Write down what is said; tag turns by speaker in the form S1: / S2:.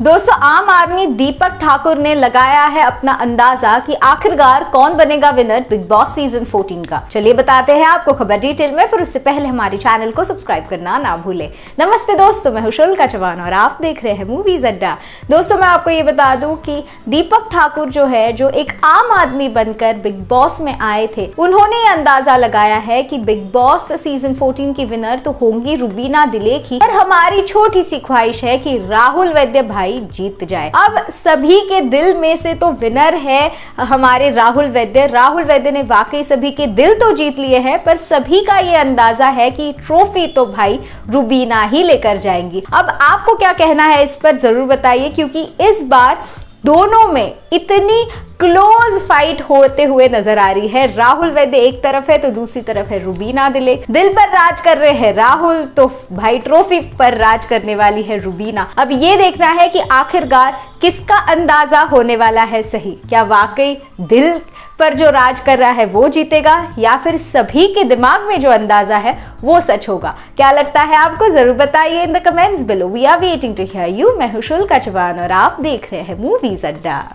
S1: दोस्तों, आम आदमी दीपक ठाकुर ने लगाया है अपना अंदाजा कि आखिरकार कौन बनेगा विनर बिग बॉस सीजन 14 का। चलिए बताते हैं आपको खबर डिटेल में, पर उससे पहले हमारे चैनल को सब्सक्राइब करना ना भूलें। नमस्ते दोस्तों, मैं हूं का जवान और आप देख रहे हैं मूवीज अड्डा। दोस्तों, मैं आपको ये बता दूं कि दीपक ठाकुर जो एक आम आदमी बनकर बिग बॉस में आए थे, उन्होंने ये अंदाजा लगाया है कि बिग बॉस सीजन 14 की विनर तो होंगी रुबीना दिलेख ही, पर हमारी छोटी सी ख्वाहिश है कि राहुल वैद्य भाई जीत जाए। अब सभी के दिल में से तो विनर है हमारे राहुल वैद्य। राहुल वैद्य ने वाकई सभी के दिल तो जीत लिए हैं, पर सभी का ये अंदाजा है कि ट्रॉफी तो भाई रुबीना ही लेकर जाएंगी। अब आपको क्या कहना है इस पर जरूर बताइए, क्योंकि इस बार दोनों में इतनी क्लोज फाइट होते हुए नजर आ रही है। राहुल वैद्य एक तरफ है तो दूसरी तरफ है रुबीना दिलेख। दिल पर राज कर रहे हैं राहुल, तो भाई ट्रॉफी पर राज करने वाली है रुबीना। अब ये देखना है कि आखिरकार किसका अंदाजा होने वाला है सही। क्या वाकई दिल पर जो राज कर रहा है वो जीतेगा, या फिर सभी के दिमाग में जो अंदाजा है वो सच होगा? क्या लगता है आपको, जरूर बताइए in the comments below. We are waiting to hear you. मैं हूं का जवान और आप देख रहे हैं मूवीज अड्डा।